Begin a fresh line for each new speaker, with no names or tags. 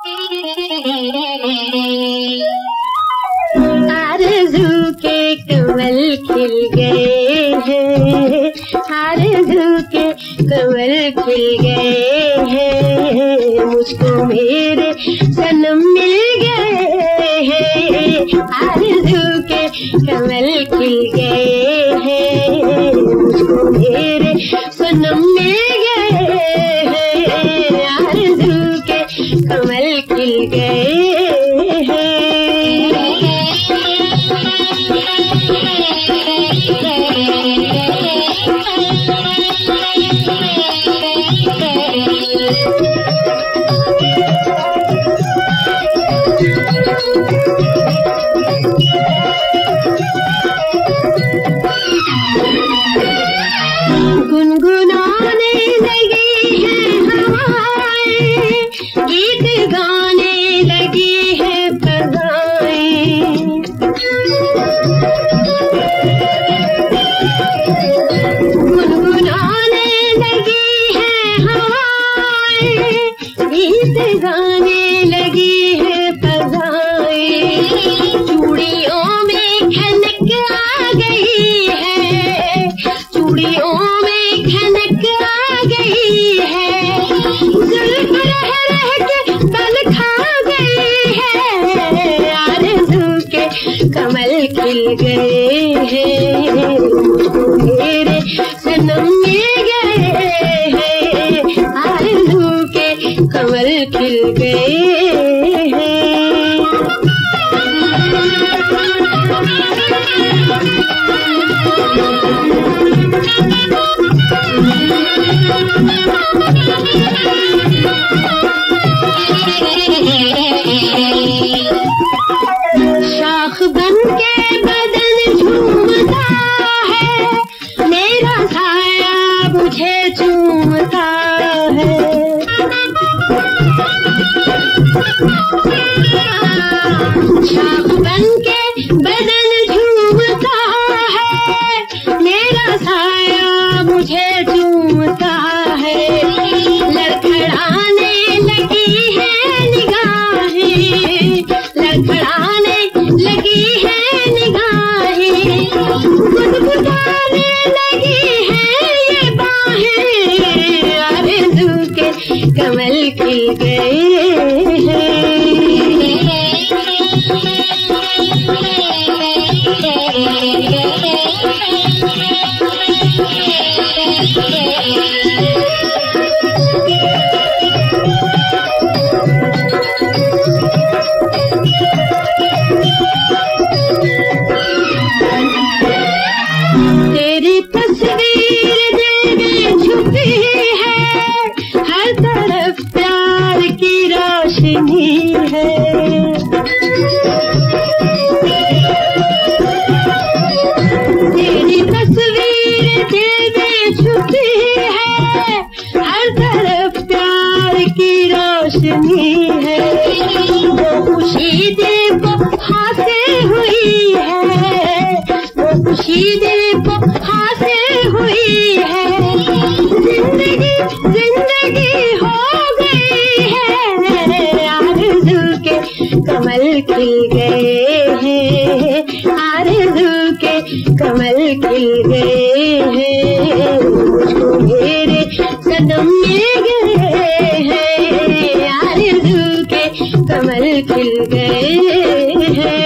आरज़ू के कमल खिल गए हैं, आरज़ू के कमल खिल गए हैं, मुझको मेरे सनम मिल गए हैं। आरज़ू के कमल खिल गए हैं, मुझको मेरे सनम मिल गए हैं। आरज़ू के कमल खिल गए हैं। गुनगुनाने लगी है हवाएं, गीत गाने लगी है फ़ज़ाएं। गुनगुनाने लगी है हवाएं, गीत गाने लगी है फ़ज़ाएं। चूड़ियों में खनक आ गई है, चूड़ियों में खनक आ गई है, जुल्फ़ रह रह के बल खा गई है। आरज़ू के कमल खिल गए हैं, मुझको मेरे सनम मिल गए हैं। आरज़ू के कमल खिल गए हैं। शाख बन के बदन झूमता है, मेरा साया मुझे चूमता है। शाख बन के बदन झूमता है, मेरा साया मुझे चूमता है। लड़खड़ाने लगी है निगाहें, लड़खड़ाने लगी है निगाहें, गुदगुदाने लगी है ये बाहें। आरज़ू के कमल खिल गए हैं। तेरी तस्वीर दिल में छुपी है, हर तरफ प्यार की रोशनी है। तेरी तस्वीर दिल में छुपी है, हर तरफ प्यार की रोशनी है। वो खुशी दिल को हासिल हुई है, वो खुशी दिल को हासिल हुई है। जिंदगी जिंदगी हो गई है। आरज़ू के कमल खिल गए हैं, आरज़ू के कमल खिल गए हैं, मुझको मेरे सनम मिल गए हैं। आरज़ू के कमल खिल गए हैं।